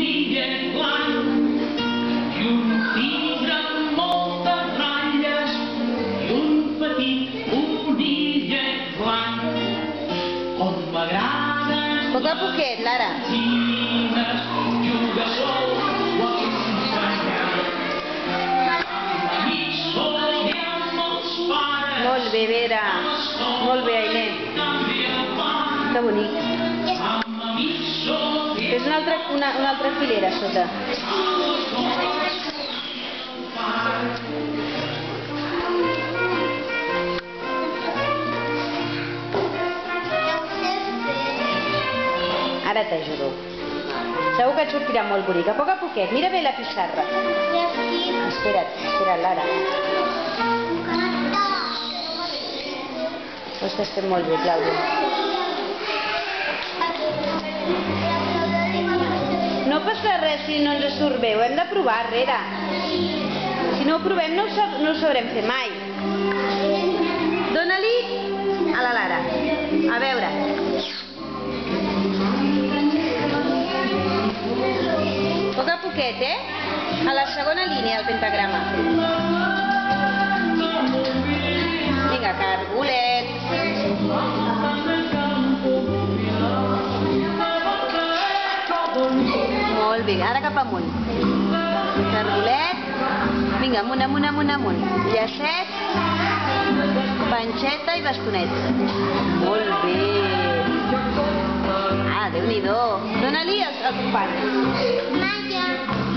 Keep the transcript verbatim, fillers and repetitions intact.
conillet blanc i un tigre amb moltes ratlles i un petit conillet blanc. Com m'agrada A poc a poquet, Lara. Gallines, juga sol o acompanyat. Amb amics sol i amb els pares. Molt bé, Vera. Molt bé, Ainé. Que bonic. Amb amics sol i Fes una altra, una, una altra filera sota. Ara t'ajudo. Segur que et sortirà molt bonic. A poc a poquet. Mira bé la pissarra. Espera't, espera't, Lara. Ho estàs fent molt bé, Clàudia. No passa res si no ens surt bé. Ho hem de provar, Rere. Si no ho provem no ho, sab no ho sabrem fer mai. Dóna-li a la Lara. A veure. A poc a poquet, eh? A la segona línia del pentagrama. Vinga, cargolet. Molt bé, ara cap amunt. Cargolet. Vinga, amunt, amunt, amunt, amunt. Llacet, panxeta i bastonet. Molt bé. Ah, Déu-n'hi-do. Dóna-li al company. Maya.